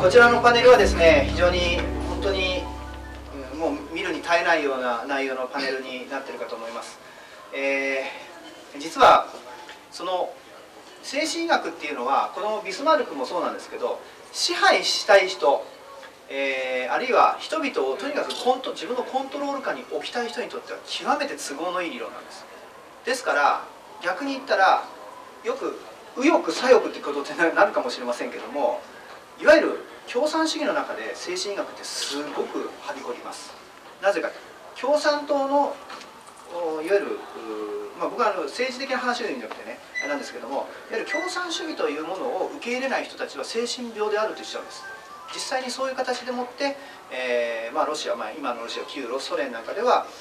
こちらのパネルはですね、非常に本当に、もう見るに耐えないような内容のパネルになっているかと思います。実はその精神医学っていうのは、このビスマルクもそうなんですけど、支配したい人、あるいは人々をとにかく自分のコントロール下に置きたい人にとっては極めて都合のいい理論なんです。ですから逆に言ったら、よく右翼左翼ってことってなるかもしれませんけども、いわゆる共産主義の中で精神医学ってすごくはびこります。なぜか、共産党のいわゆる、僕は政治的な話を言うんじゃなくてね、なんですけども、いわゆる共産主義というものを受け入れない人たちは精神病であると言っちゃうんです。実際にそういう形でもって、ロシア、今のロシア、旧ソ連なんかでは、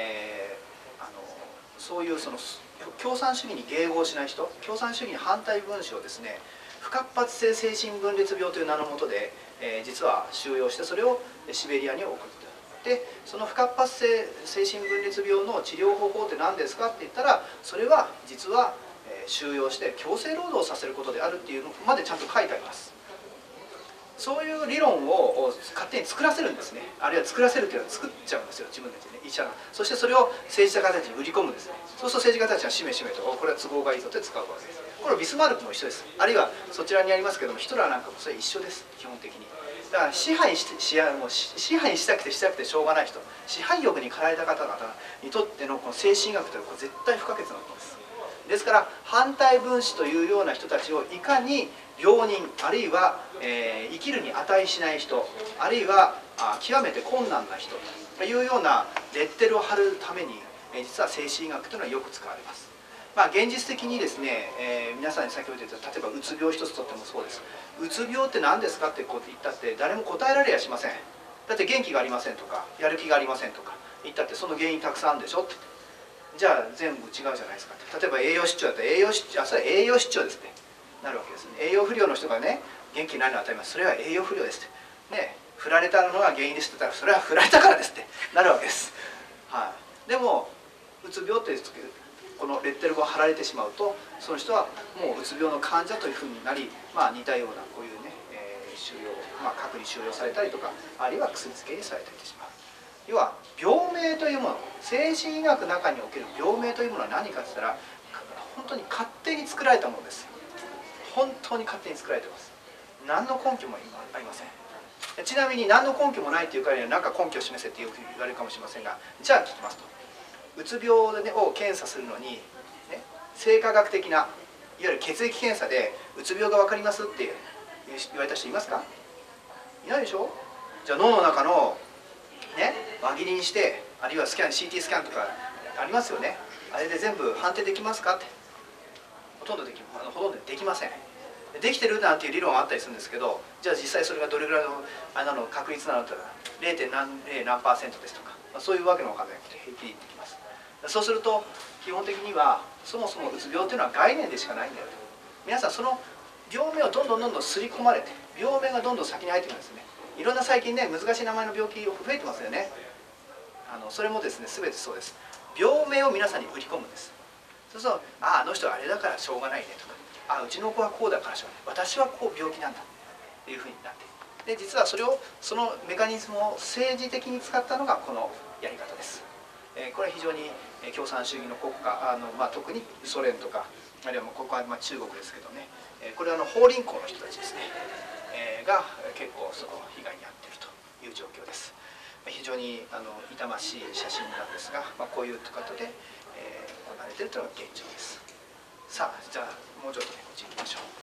そういう共産主義に迎合しない人、共産主義に反対分子をですね、不活発性精神分裂病という名のもとで、実は収容して、それをシベリアに送った。でその不活発性精神分裂病の治療方法って何ですかって言ったら、それは実は収容して強制労働させることであるっていうのまでちゃんと書いてあります。そういう理論を勝手に作らせるんですね。あるいは作らせるというのは作っちゃうんですよ、自分たちでね、医者が。そしてそれを政治家たちに売り込むんですね。そうすると政治家たちがしめしめと、これは都合がいいぞって使うわけです。これビスマルクも一緒です。あるいはそちらにありますけども、ヒトラーなんかもそれ一緒です、基本的に。だから支配したくてしたくてしょうがない人、支配欲に駆られた方々にとってのこの精神学というのは絶対不可欠なことです。ですから反対分子というような人たちをいかに病人、あるいは、生きるに値しない人、あるいは極めて困難な人というようなレッテルを貼るために、実は精神医学というのはよく使われます。現実的にですね、皆さんに先ほど言った例えばうつ病一つとってもそうです。うつ病って何ですかってこう言ったって誰も答えられやしません。だって元気がありませんとかやる気がありませんとか言ったって、その原因たくさんあるでしょって。じゃあ全部違うじゃないですかって。例えば栄養失調だったらそれは栄養失調ですってなるわけですね。栄養不良の人がね、元気になるのは当たり前、それは栄養不良ですってね。振られたのが原因ですって言ったら、それは振られたからですってなるわけです。でもうつ病ってこのレッテルが貼られてしまうと、その人はもううつ病の患者というふうになり、似たようなこういうね、収容、隔離収容されたりとか、あるいは薬漬けにされたりしてしまう。要は病名というもの、精神医学の中における病名というものは何かって言ったら、本当に勝手に作られたものです。本当に勝手に作られています。何の根拠もありません。ちなみに何の根拠もないというからには何か根拠を示せってよく言われるかもしれませんが、じゃあ聞きますと、うつ病を検査するのに、ね、生化学的ないわゆる血液検査でうつ病が分かりますって言われた人いますか？いないでしょ。じゃあ脳の中のね、輪切りにして、あるいはCT スキャンとかありますよね。あれで全部判定できますかって、ほとんどできません。できてるなんていう理論はあったりするんですけど、じゃあ実際それがどれぐらいの確率なのか、0. 何%ですとか、そういうわけのわからないことで平気で言ってきます。そうすると基本的にはそもそもうつ病というのは概念でしかないんだよと。皆さんその病名をどんどん刷り込まれて、病名がどんどん先に入ってくるんですね。いろんな最近ね、難しい名前の病気増えてますよね。それもですね、全てそうです。病名を皆さんに売り込むんです。そうすると、あの人はあれだからしょうがないねとか、うちの子はこうだからしょうがない、私はこう病気なんだっていうふうになって、で実はそのメカニズムを政治的に使ったのがこのやり方です。これは非常に共産主義の国家、特にソ連とか、あるいはここは中国ですけどね、これは法輪功の人たちですね、が結構その被害に遭っているという状況です。非常に痛ましい写真なんですが、こういう方で、行われているというのが現状です。さあ、じゃあもうちょっとね、こっち行きましょう。